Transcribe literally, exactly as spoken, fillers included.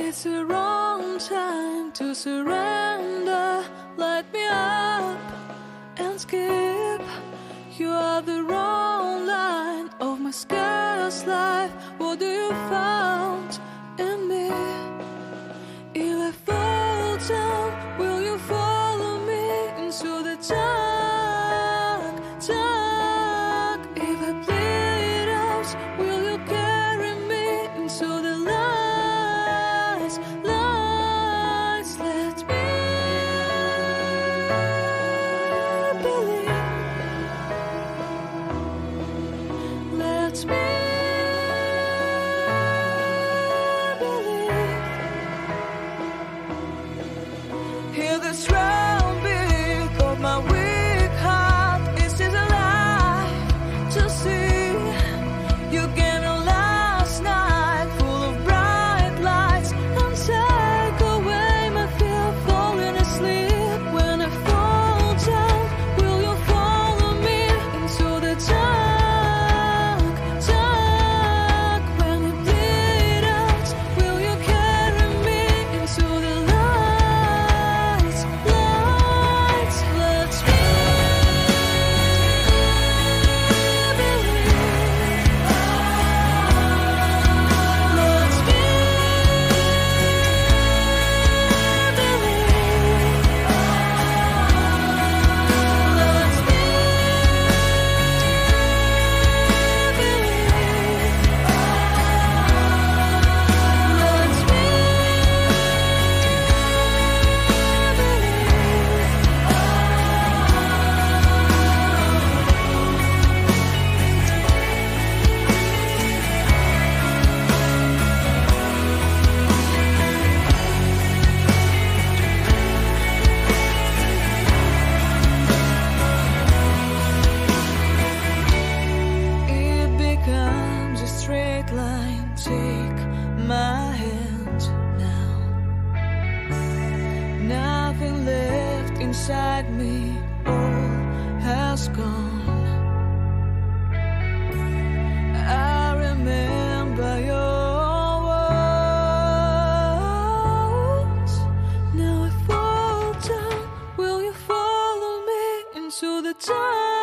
It's the wrong time to surrender. Light me up and skip. You are the wrong line of my scarce life. What do you found in me? If I fall down, will you follow me into the dark, dark? If I bleed out, will you carry me into the lights, lights? Let me believe. Let me hear the strong beat of my weak heart. Is this a lie to see? You gave me last night full of bright lights and take away my fear of falling asleep. When I fall down, will you follow me into the dark, dark? When I bleed out, will you carry me into the lights, lights? Let me believe. Let me It becomes a straight line. Take my hand now. Nothing left inside me. All has gone. I remember your words. Now I fall down. Will you follow me into the dark?